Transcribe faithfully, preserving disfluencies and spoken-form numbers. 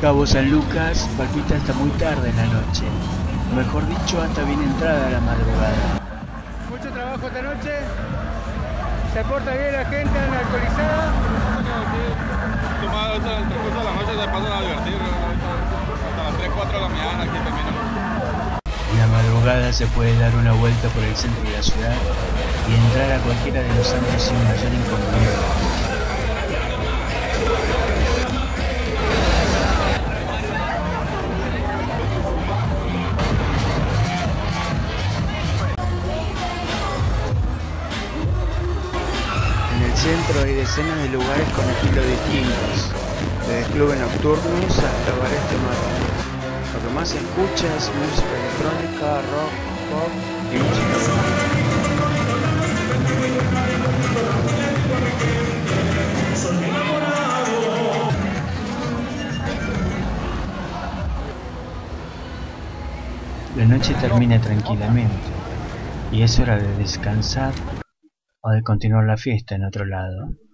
Cabo San Lucas palpita hasta muy tarde en la noche, o mejor dicho, hasta bien entrada la madrugada. Mucho trabajo esta noche, se porta bien la gente, anda alcoholizada. Tomado hasta el transcurso de la noche se pasan a divertir, hasta las tres, cuatro de la mañana aquí terminan. En la madrugada se puede dar una vuelta por el centro de la ciudad y entrar a cualquiera de los antros sin mayor inconveniente. En el centro hay decenas de lugares con estilos distintos, desde clubes nocturnos hasta bares temáticos. Lo que más se escucha es música electrónica, rock, pop y música rock. La noche termina tranquilamente y es hora de descansar o de continuar la fiesta en otro lado.